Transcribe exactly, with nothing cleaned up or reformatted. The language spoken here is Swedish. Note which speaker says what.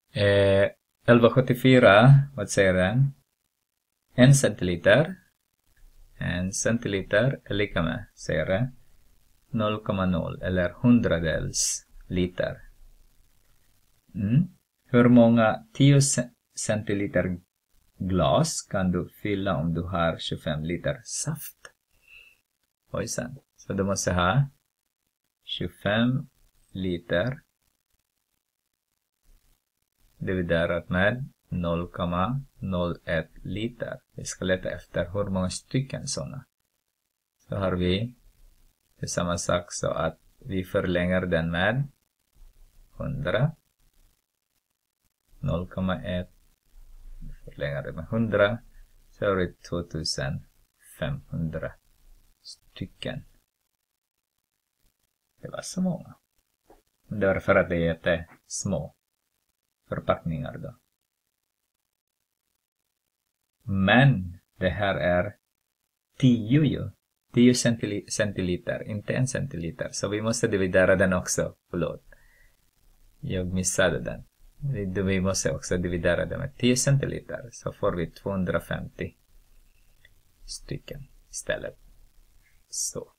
Speaker 1: Eh, elva sjuttiofyra, vad säger den? En centiliter. En centiliter är lika med, säger det, noll komma noll eller hundradels liter. Mm. Hur många tio centiliter glas kan du fylla om du har tjugofem liter saft? Ojsan. Så du måste ha tjugofem liter dividerat med noll komma noll ett liter. Vi ska leta efter hur många stycken sådana. Så har vi det samma sak, så att vi förlänger den med hundra. noll komma ett förlänger det med hundra. Så har vi tvåtusenfemhundra stycken. Det var så många. Därför att det är jättesmå förpackningar då. Men det här är tio ju. tio centiliter, inte en centiliter. Så vi måste dividera den också. Förlåt. Jag missade den. Vi måste också dividera den med tio centiliter. Så får vi tvåhundrafemtio stycken istället. Så.